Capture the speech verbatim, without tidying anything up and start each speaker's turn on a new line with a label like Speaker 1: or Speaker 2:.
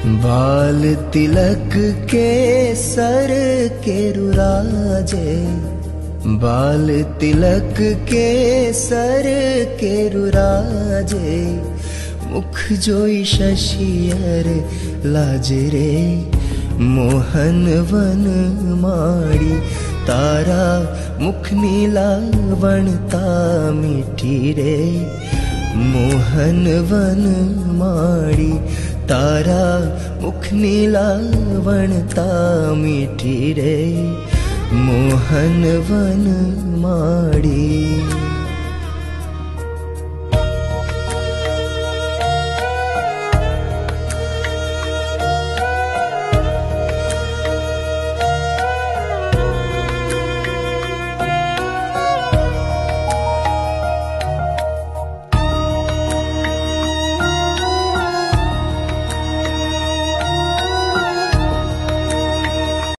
Speaker 1: बाल तिलक के सर केरुराजे, बाल तिलक के सर केरुराजे, मुख जोई शशियर लाजे रे, मोहन वन माड़ी तारा मुख नीला वनता मीठी रे, मोहन वन माड़ी तारा मुख नीला वनता मीठी रे, मोहन वन माड़ी।